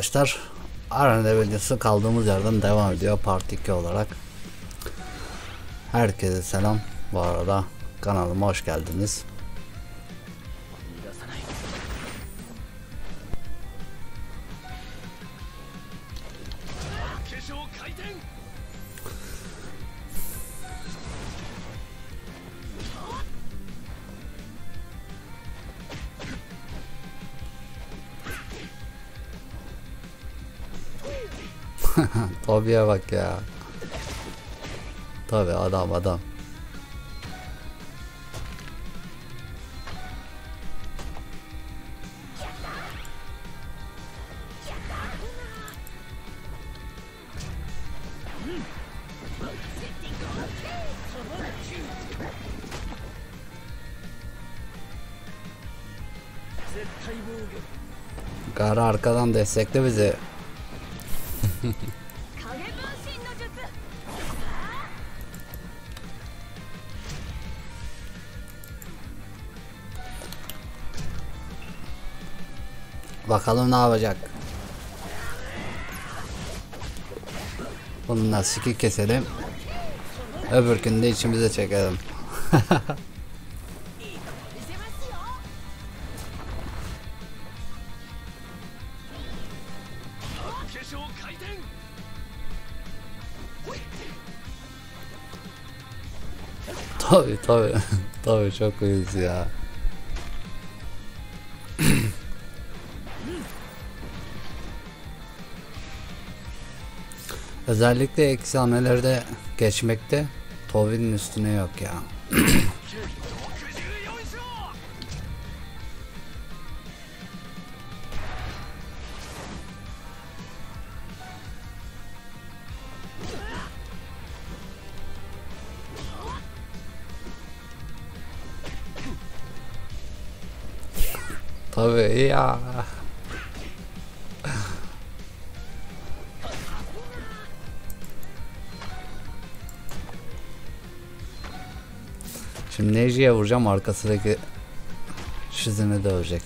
arkadaşlar. Arena videosu kaldığımız yerden devam ediyor part 2 olarak. Herkese selam. Bu arada kanalıma hoş geldiniz. Tobi'ye bak ya. Tabi adam. Gara arkadan destekle bizi. Bakalım ne yapacak. Bununla skill keselim. Öbürkünü de içimize çekelim. Tabii çok uyuz ya. Özellikle eksi hamlelerde geçmekte Tobi'nin üstüne yok ya. Tabii ya. Şimdi Neji'ye vuracağım, arkasındaki Shizen'i dövecek.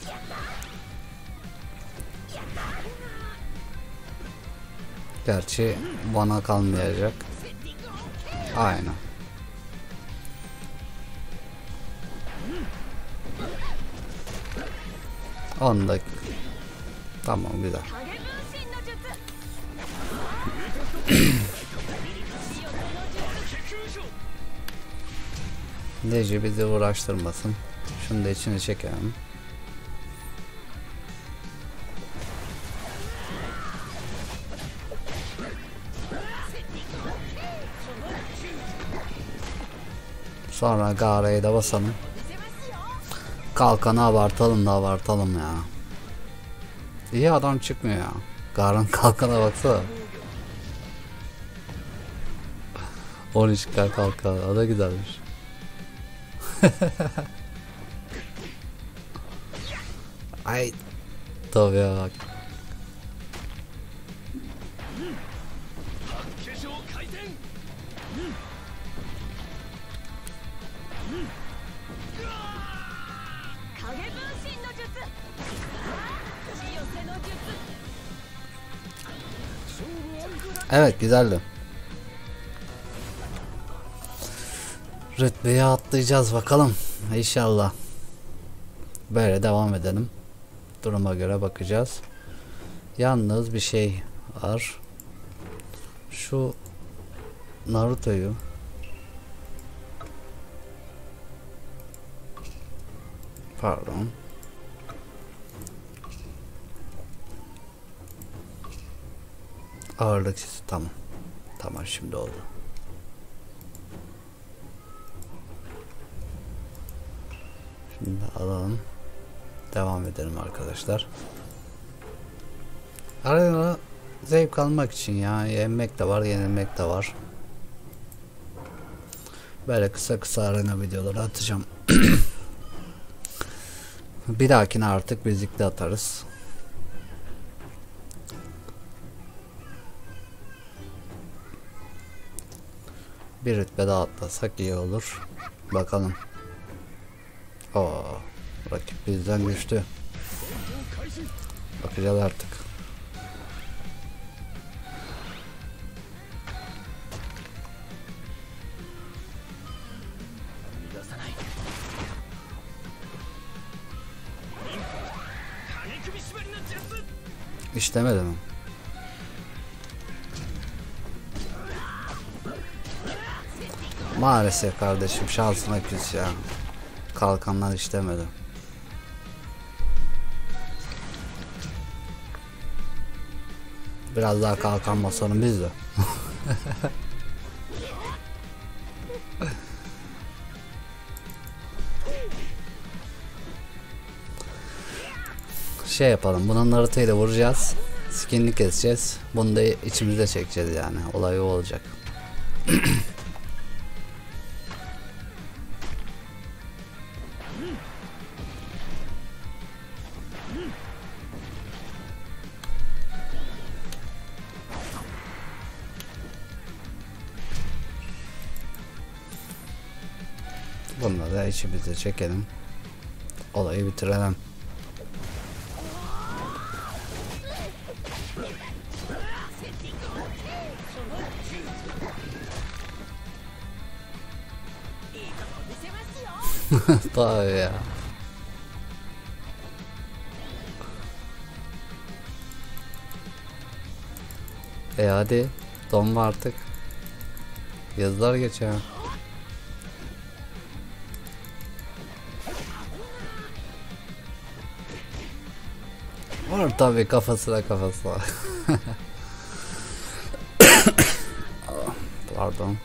Gerçi bana kalmayacak. Aynen. Onda. Tamam, güzel. Neji bizi uğraştırmasın. Şunu da içine çekelim. Sonra Gara'yı da basalım. Kalkanı abartalım ya. İyi adam çıkmıyor ya. Gara'nın kalkana baksana. 13k kalkan, o da güzelmiş. Ay, tabii ya bak. Evet, güzeldi. Rütbeye atlayacağız bakalım. İnşallah. Böyle devam edelim. Duruma göre bakacağız. Yalnız bir şey var. Şu Naruto'yu pardon. Ağırlık sesi tamam. Tamam, şimdi oldu. Şimdi alalım. Devam edelim arkadaşlar. Arada zevk almak için ya. Yenmek de var, yenilmek de var. Böyle kısa arena videoları atacağım. Bir dahakine artık birlikte atarız. Bir rütbe daha atlasak iyi olur. Bakalım. Rakip bizden güçlü. Bakacağız artık. İşlemedi mi? Maalesef kardeşim, şansına küs ya. Kalkanlar işlemedi. Biraz daha kalkan basalım biz de. Şey yapalım, bunun naruto'yla vuracağız. Skinini keseceğiz. Bunu da içimize çekeceğiz yani. Olay o olacak. Bunu da içimize çekelim. Olayı bitirelim. Tabii ya. Hadi donma artık. Yazılar geçiyor. Var tabii, kafasına. Pardon.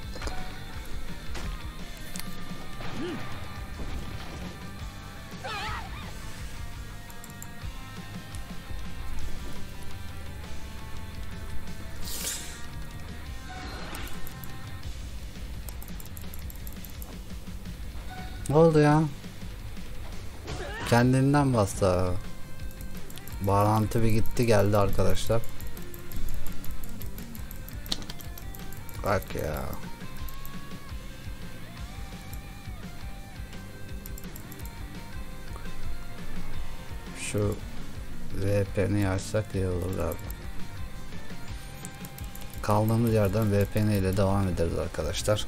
Ne oldu ya? Kendinden bastı. Bağlantı bir gitti geldi arkadaşlar. Bak ya. Şu VPN'i açsak iyi olur abi. Kaldığımız yerden VPN ile devam ederiz arkadaşlar.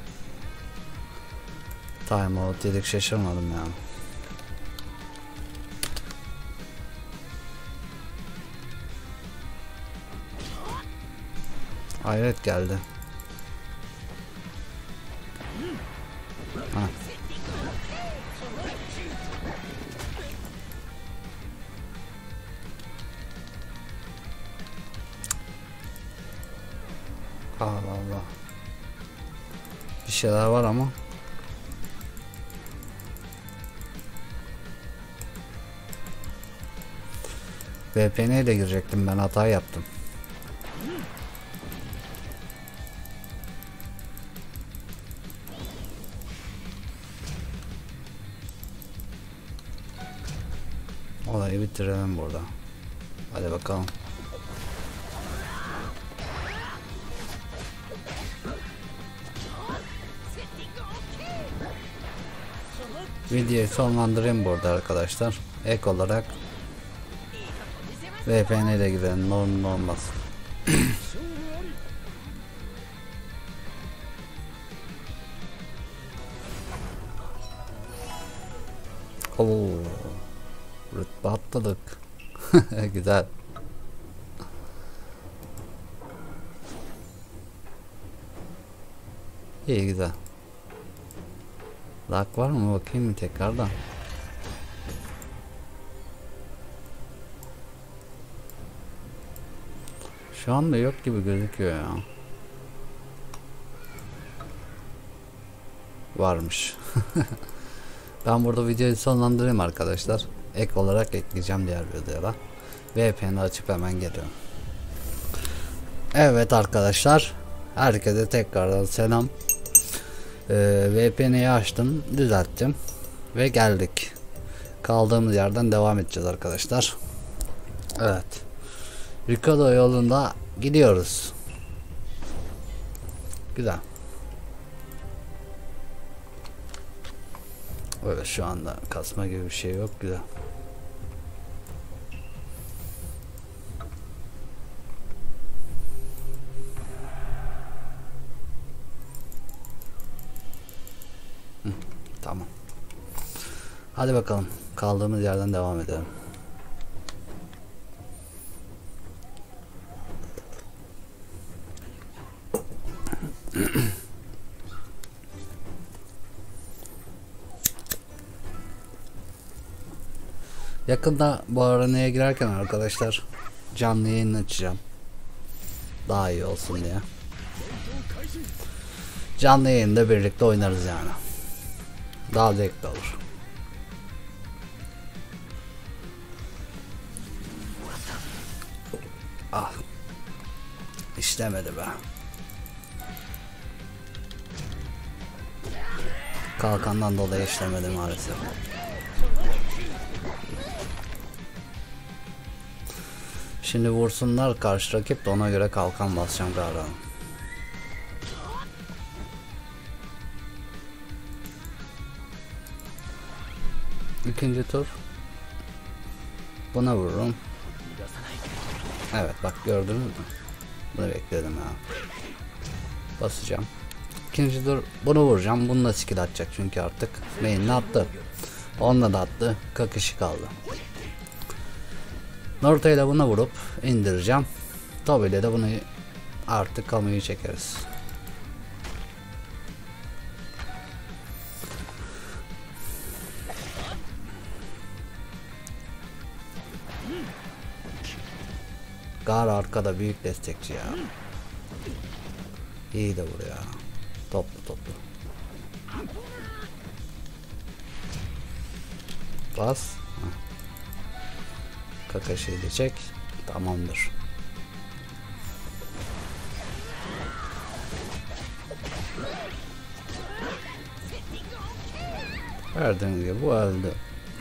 Timeout dedik, şaşırmadım yani. Hayret geldi. Ha. Allah Allah. Bir şeyler var ama. VPN'ye de girecektim, ben hata yaptım. Olayı bitirelim burada. Hadi bakalım. Videoyu sonlandırayım burada arkadaşlar. Ek olarak VPN ile girelim, normal olmaz. Oo, rütbe atladık. Güzel. İyi, güzel. Lag var mı bakayım mı tekrardan? Şu anda yok gibi gözüküyor ya. Varmış. Ben burada videoyu sonlandırayım arkadaşlar. Ek olarak ekleyeceğim diğer videolara. VPN'i açıp hemen geliyorum. Evet arkadaşlar, herkese tekrardan selam. VPN'yi açtım, düzelttim ve geldik. Kaldığımız yerden devam edeceğiz arkadaşlar. Evet, Ricardo yolunda gidiyoruz. Güzel. Öyle şu anda kasma gibi bir şey yok, güzel. Tamam. Hadi bakalım, kaldığımız yerden devam edelim. Yakında bu arenaya girerken arkadaşlar canlı yayın açacağım. Daha iyi olsun diye. Canlı yayında birlikte oynarız yani. Daha zevkli olur. Ah. İşlemedi be. Kalkandan dolayı işlemedi maalesef. Şimdi vursunlar karşı rakip de ona göre kalkan basacağım galiba. İkinci tur. Buna vururum. Evet bak gördünüz mü? Bunu bekledim ya. Basacağım. İkinci tur bunu vuracağım. Bununla skill atacak çünkü artık. Main'ini attı. Onunla da attı. Kakışı kaldı. Naruto ile buna vurup indireceğim. Tobi ile de bunu artık kamuyu çekeriz. Gar arkada büyük destekçi ya. İyi de vuruyor. Toplu. Bas. Kakashi'yi de çek. Tamamdır. Verdiğim gibi bu öldü.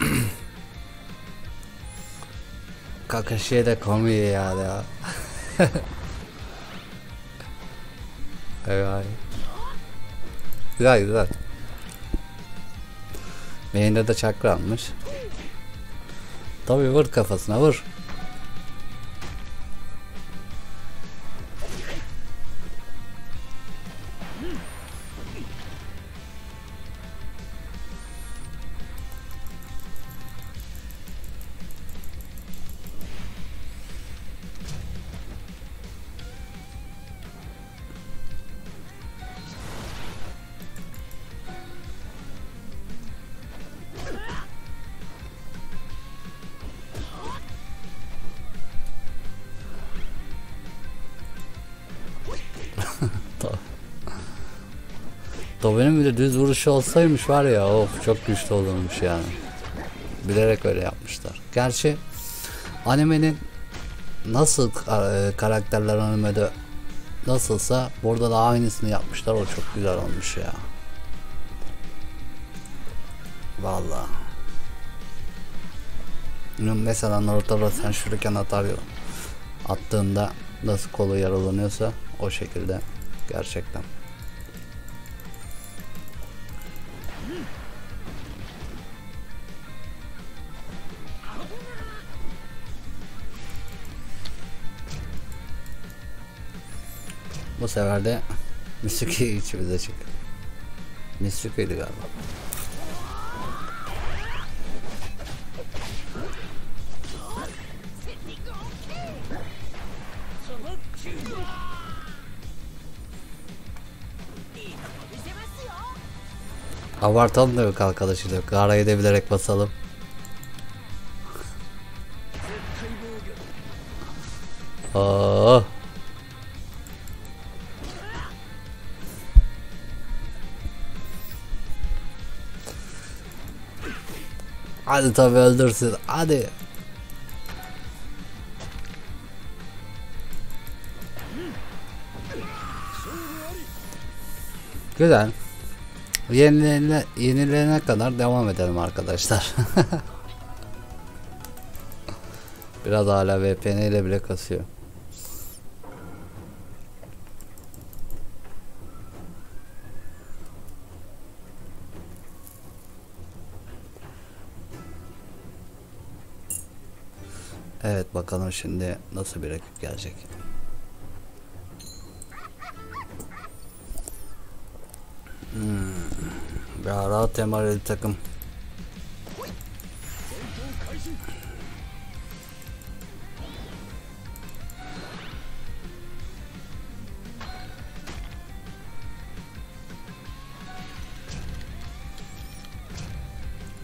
Kakashi'ye de komiye ya. Evet. Güzel. Main'de de çakra almış. Tabii vur kafasına vur. Tobi'nin bir de düz vuruşu olsaymış var ya, of çok güçlü olurmuş yani. Bilerek öyle yapmışlar. Gerçi animenin nasıl karakterler animede nasılsa burada da aynısını yapmışlar, o çok güzel olmuş ya. Vallahi. Mesela Naruto'da sen şuriken atar ya, attığında nasıl kolu yaralanıyorsa o şekilde gerçekten. Bu sefer de Mitsuki içimize çıktı. Mitsuki'ydi galiba. Abartalım da yok arkadaşıyla. Gara'yı da bilerek basalım. Oh. Hadi tabi öldürsün. Hadi. Güzel. Yenilerine kadar devam edelim arkadaşlar. Biraz hala VPN ile bile kasıyor. Evet bakalım şimdi nasıl bir rakip gelecek. Rahat temareli takım.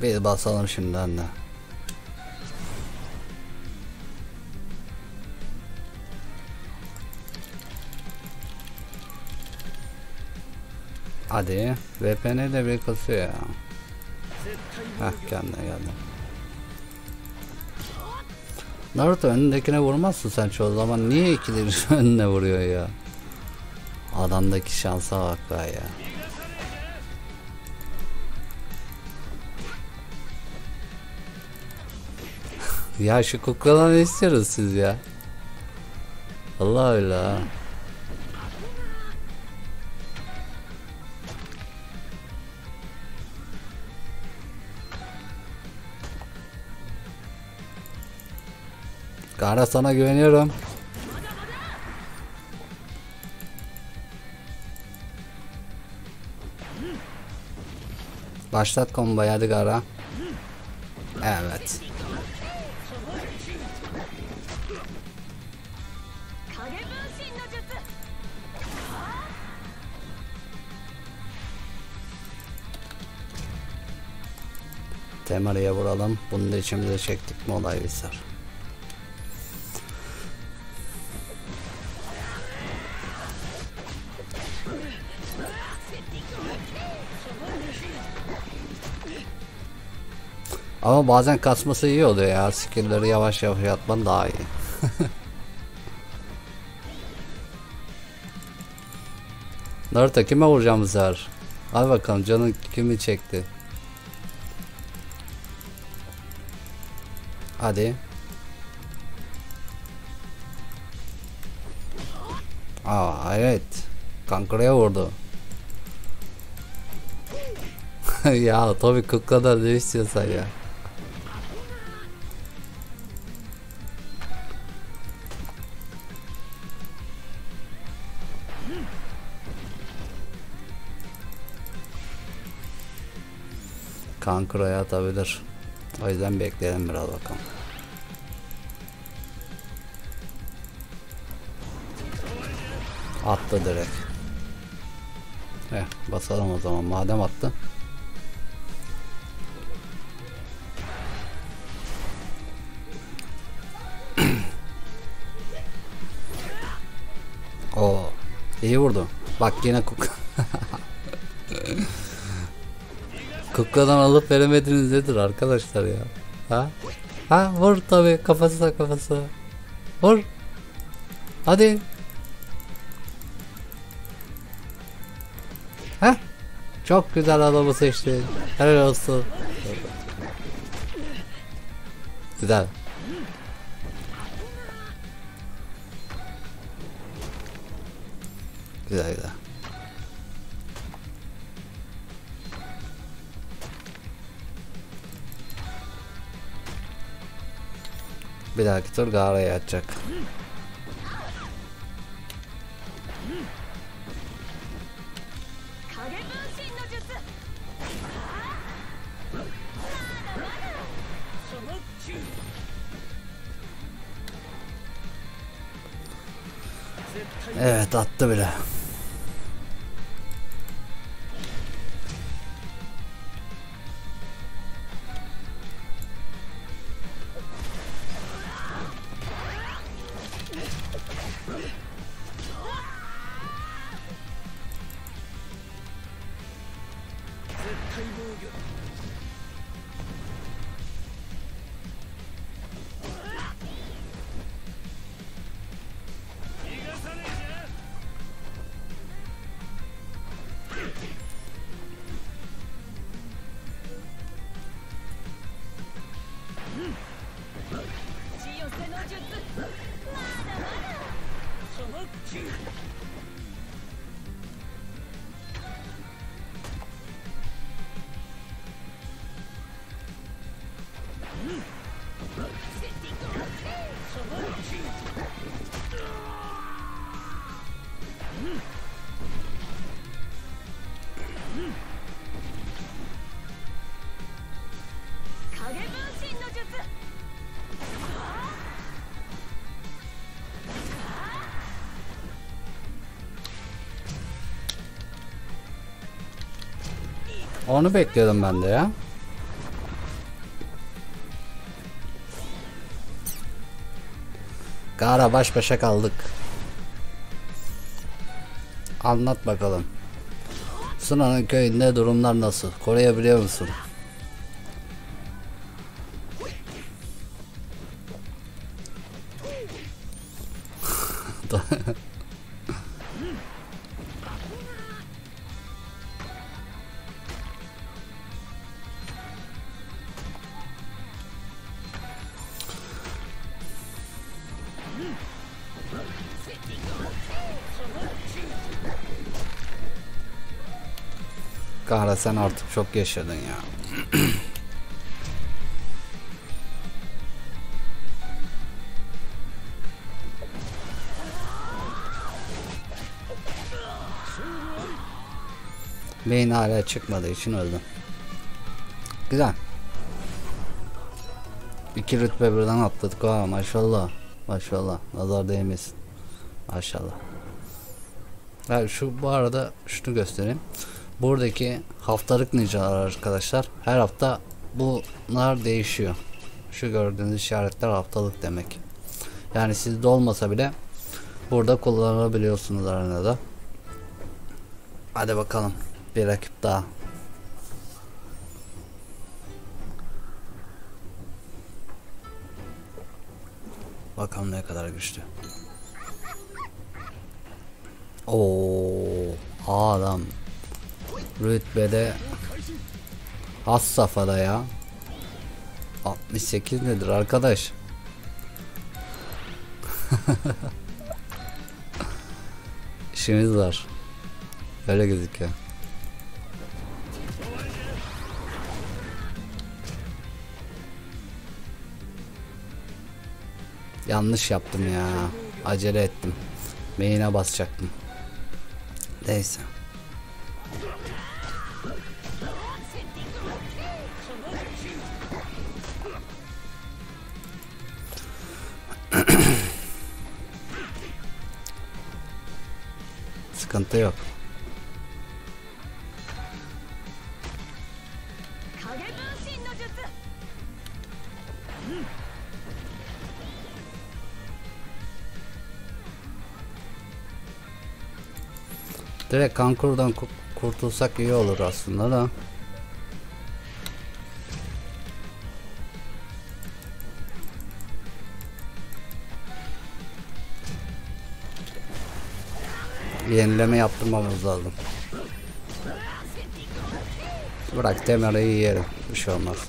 Bir basalım şimdiden de. Hadi. VPN de bir kasıyor ya. Heh, kendine geldi. Naruto önündekine vurmazsın sen çoğu zaman. Niye ikileri önüne vuruyor ya? Adamdaki şansa bak be ya. Ya şu kukladan ne istiyoruz siz ya? Allah öyle. Gaara sana güveniyorum. Başlat kombayı hadi Gaara. Evet. Temari'ye vuralım. Bunu da içimize çektik mi olay biter. Ama bazen kasması iyi oluyor ya. Skill'leri yavaş yavaş atman daha iyi. Naruto kime vuracağım bu sefer? Hadi bakalım canın kimi çekti? Hadi. Aa evet. Kankara'ya vurdu. Ya tabii kukladan ne istiyorsan ya. Kankara'ya atabilir. O yüzden bekleyelim biraz bakalım. Attı direkt. Basalım o zaman madem attı. Oo, iyi vurdu. Bak yine kukladan alıp veremediniz nedir arkadaşlar ya? Ha? Ha vur tabi kafasına kafasına. Vur. Hadi. Ha? Çok güzel adamı seçti. Helal olsun. Güzel. Güzel güzel. Bir dahaki tur Gaara'ya atacak. Evet attı bile. Onu bekliyordum ben de ya. Gaara baş başa kaldık. Anlat bakalım. Suna'nın köyünde durumlar nasıl? Koruyabiliyor musun? Gaara sen artık çok yaşadın ya. Beyin hala çıkmadığı için öldüm. Güzel. 2 rütbe birden atladık. Aa, maşallah. Maşallah. Nazar değmesin. Maşallah. Yani bu arada şunu göstereyim. Buradaki haftalık ninjalar arkadaşlar. Her hafta bunlar değişiyor. Şu gördüğünüz işaretler haftalık demek. Yani sizde olmasa bile burada kullanabiliyorsunuz arenada. Hadi bakalım. Bir rakip daha. Bakalım ne kadar güçlü. Oo, adam rütbede has safhada ya. 68 nedir arkadaş? İşimiz var. Öyle gözüküyor. Yanlış yaptım ya. Acele ettim. Main'e basacaktım. Neyse. Sıkıntı yok. Direkt Kankur'dan kurtulsak iyi olur aslında da. Yenileme yaptırmamız lazım. Bırak Temera'yı yiyelim. Bir şey olmaz.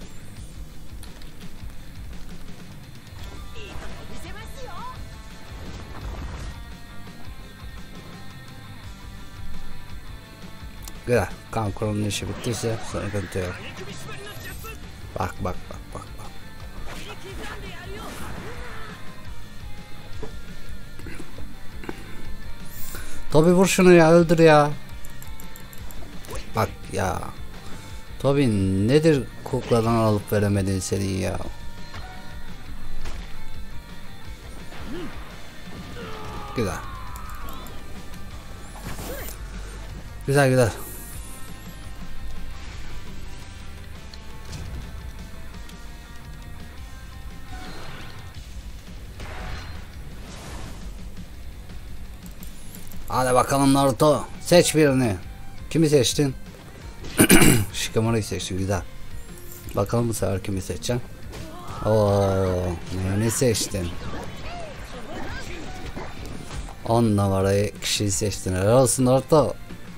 Güzel. Kankur'un işi bittiyse sıkıntı yok. Bak bak bak bak bak. Tobi vur şunu ya, öldür ya. Bak ya. Tobi nedir kukladan alıp veremedin seni ya. Güzel. Güzel güzel. Hadi bakalım Naruto. Seç birini. Kimi seçtin? Shikamaru'yu seçtin. Güzel. Bakalım bu sefer kimi seçeceksin? Ooo. Ne seçtin? 10 numarayı kişiyi seçtin. Helal olsun Naruto.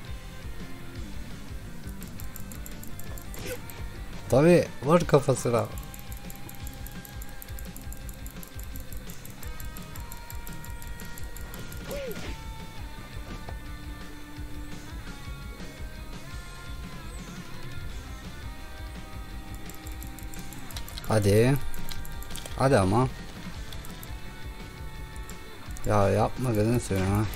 Tabi vur kafasına. Hadi. Hadi ama. Ya yapma gözünü seveyim ha.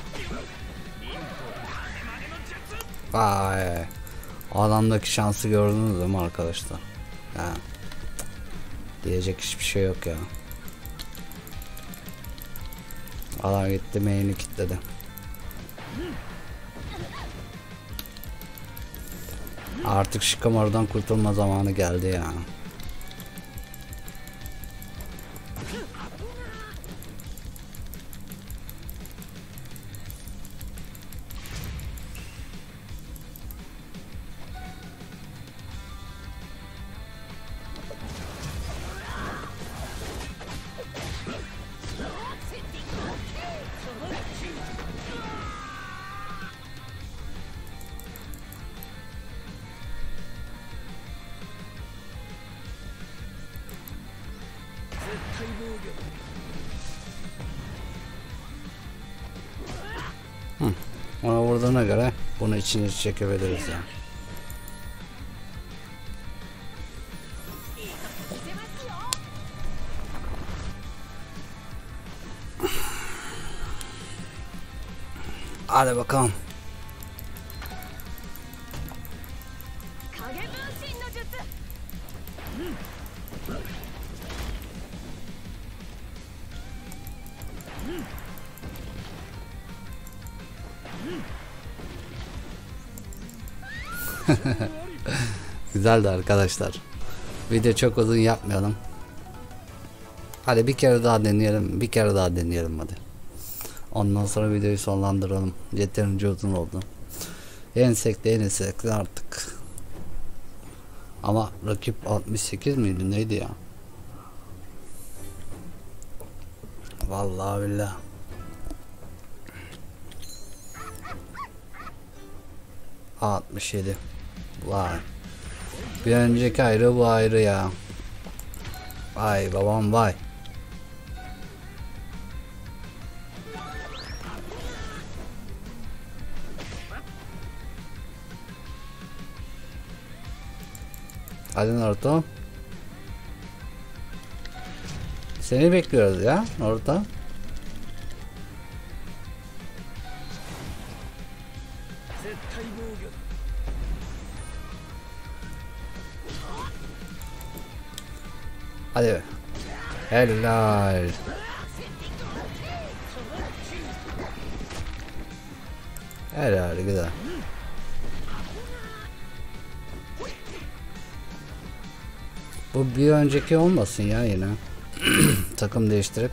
Vay. Adamdaki şansı gördünüz değil mi arkadaşlar? Ya. Diyecek hiçbir şey yok ya. Adam gitti main'i kilitledi. Artık Shikamaru'dan kurtulma zamanı geldi ya. Ona vurduğuna göre bunu içine çekebiliriz ya. Hadi bakalım. Güzeldi arkadaşlar. Video çok uzun yapmayalım. Hadi bir kere daha deneyelim. Bir kere daha deneyelim hadi. Ondan sonra videoyu sonlandıralım. Yeterince uzun oldu. Yensek de yenilsek de artık. Ama rakip 68 miydi neydi ya? Vallahi billahi. ...67. Vay. Bir önceki ayrı bu ayrı ya. Vay babam vay. Hadi Naruto. Seni bekliyoruz ya Naruto. Hadi. Helal. Helal güzel. Bu bir önceki olmasın ya yine. Takım değiştirip.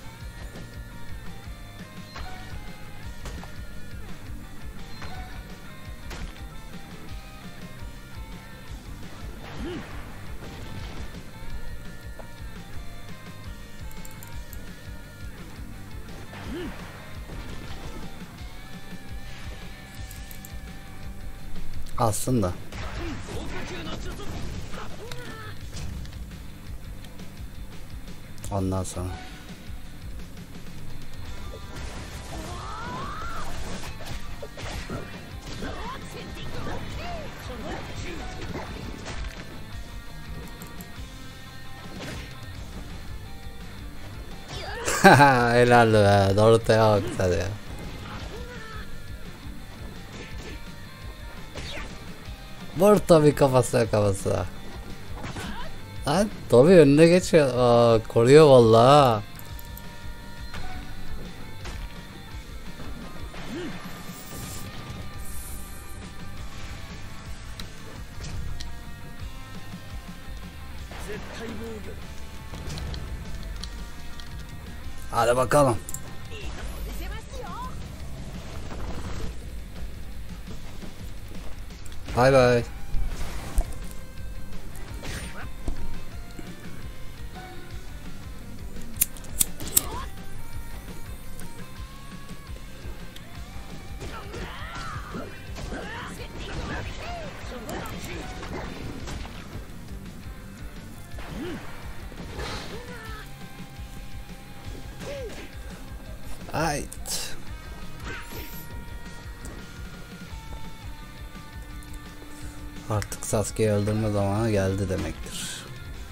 Aslında. Ondan sonra. Helal be. Naruto'ya bak sen ya. Vur tabi kafasına kafasına. Lan tabi önüne geçiyor. Aa, koruyor vallahi. Hadi bakalım. Bay bay. Ait. Artık Sasuke'yi öldürme zamanı geldi demektir.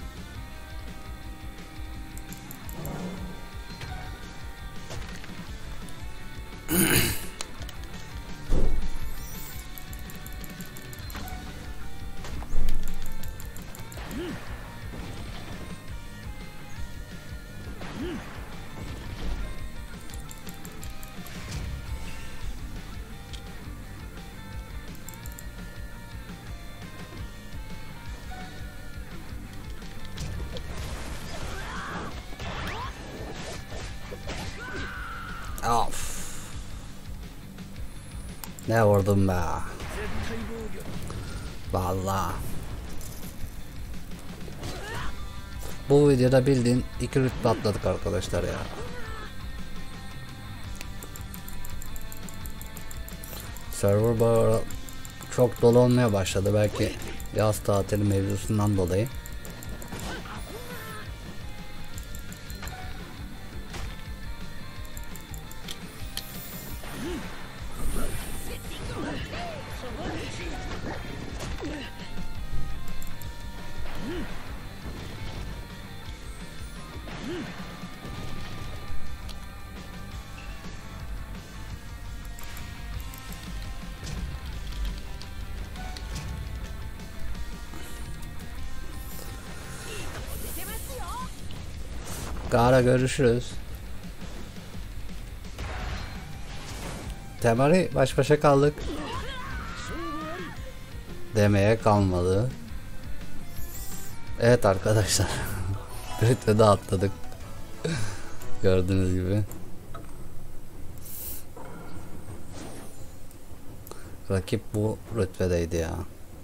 Of. Ne vurdum be. Vallahi. Bu videoda bildiğin 2 rütbe atladık arkadaşlar ya. Server bu ara çok dolu olmaya başladı, belki yaz tatili mevzusundan dolayı. Gara görüşürüz. Temari baş başa kaldık. Demeye kalmadı. Evet arkadaşlar. Rütbede atladık. Gördüğünüz gibi. Rakip bu rütbedeydi ya.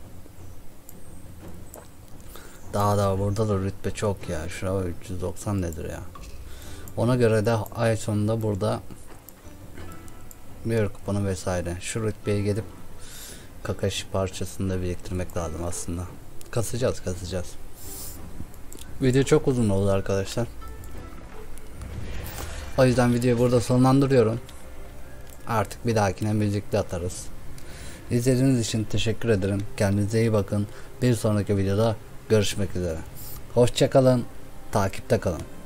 Daha burada da rütbe çok ya. Şuraya 390 nedir ya. Ona göre de ay sonunda burada bir kuponu vesaire. Şu rütbeye gelip Kakashi parçasını da biriktirmek lazım aslında. Kasacağız. Video çok uzun oldu arkadaşlar. O yüzden videoyu burada sonlandırıyorum. Artık bir dahakine müzikli atarız. İzlediğiniz için teşekkür ederim. Kendinize iyi bakın. Bir sonraki videoda görüşmek üzere. Hoşça kalın. Takipte kalın.